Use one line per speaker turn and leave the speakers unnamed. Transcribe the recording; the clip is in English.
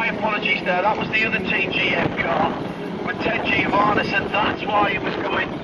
apologies there. That was the other Team GM car with Ted Giovanni, and that's why he was going